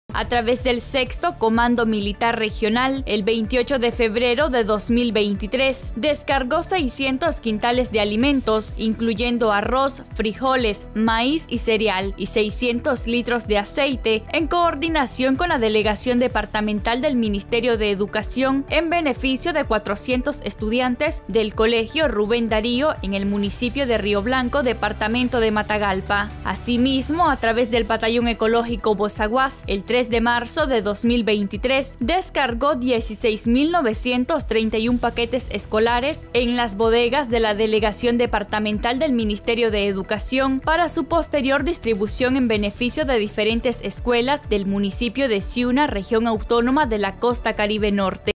A través del Sexto Comando Militar Regional, el 28 de febrero de 2023, descargó 600 quintales de alimentos, incluyendo arroz, frijoles, maíz y cereal, y 600 litros de aceite, en coordinación con la Delegación Departamental del Ministerio de Educación, en beneficio de 400 estudiantes del Colegio Rubén Darío en el municipio de Río Blanco, departamento de Matagalpa. Asimismo, a través del Batallón Ecológico Bozaguas, el 3 de marzo de 2023, descargó 16.931 paquetes escolares en las bodegas de la Delegación Departamental del Ministerio de Educación para su posterior distribución en beneficio de diferentes escuelas del municipio de Ciuna, región autónoma de la Costa Caribe Norte.